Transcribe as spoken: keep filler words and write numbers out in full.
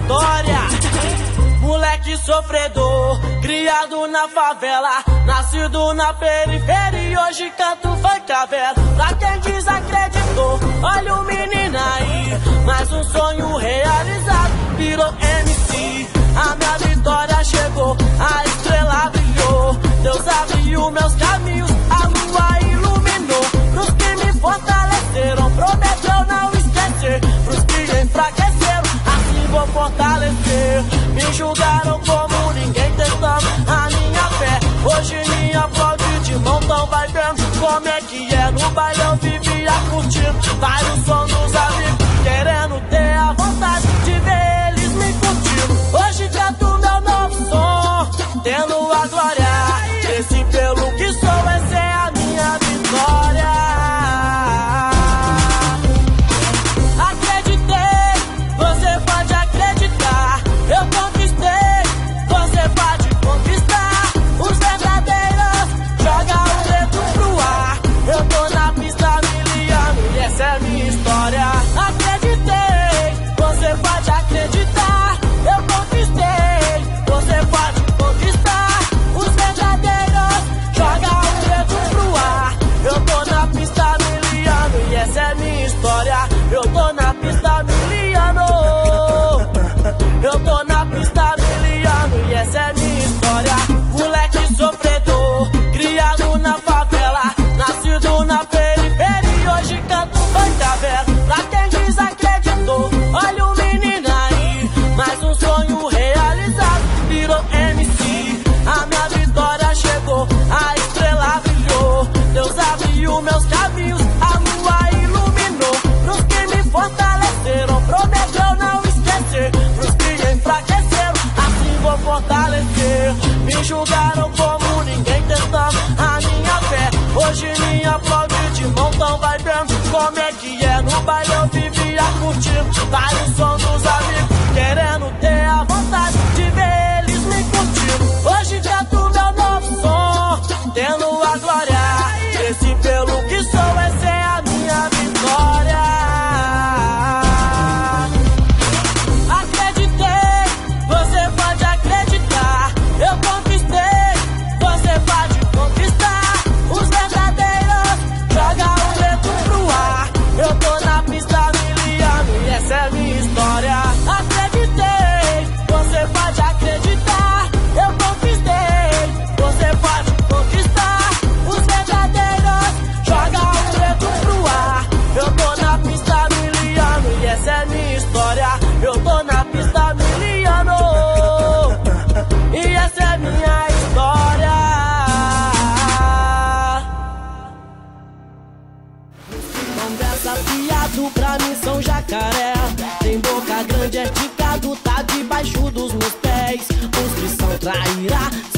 vitória. Moleque sofredor, criado na favela, nascido na periferia, hoje canto funk a vela. Pra quem desacreditou, olha o menino aí, mais um sonho realizado, virou M C. A minha vitória chegou, a estrela brilhou, Deus abriu meus caminhos, a lua iluminou. Pros que me fortaleceram, prometeu não esquecer, pros que enfraqueceram, assim vou fortalecer. Me julgaram como ninguém, testando a minha fé, hoje me aplaude de montão, vai vendo como é que é. No baile eu vivia curtindo vários sons dos amigos, querendo ter a vontade de ver eles me curtindo. Hoje canto meu novo som, tendo a glória, esse pelo que sou, essa é a minha vitória. Acreditei, você pode acreditar, eu conquistei, você pode conquistar. Os verdadeiros jogam o dedo pro ar, eu tô na pista miliano e essa é minha história. Acreditei, você pode acreditar, eu conquistei, você pode conquistar. Os verdadeiros jogam o dedo pro ar, eu tô na pista miliano e essa é minha história. Eu tô na pista miliano, eu tô na pista miliano e essa é minha história. Moleque sofredor, criado na favela, nascido na periferia, hoje canto funk a vela. Pra quem desacreditou, olha o menino aí, mais um sonho realizado, virou M C. A minha vitória chegou, a estrela brilhou, Deus abriu meus caminhos, a lua iluminou. Pros que me fortaleceram, prometeu não esquecer, pros que enfraqueceram, assim vou fortalecer. Me julgaram como ninguém, testando a minha fé, hoje me aplaude de montão, vai vendo como é que é. No baile eu vivia curtindo vários sons dos amigos, querendo ter a vontade de ver eles me curtindo. Hoje canto meu novo som, tendo a glória, esse pelo que sou, essa é a minha vitória. Acreditei, você pode acreditar, eu conquistei, você pode conquistar. Os verdadeiros jogam o dedo pro ar, eu tô na pista miliano e essa é minha história. Acreditei, você pode acreditar, eu conquistei, você pode conquistar. Os verdadeiros jogam o dedo pro ar, eu tô na pista miliano e essa é minha história. Eu tô na pista miliano e essa é minha história. Conversa fiado, pra mim são jacaré, tem boca grande, é ticado, tá debaixo dos meus pés. Construção trairá,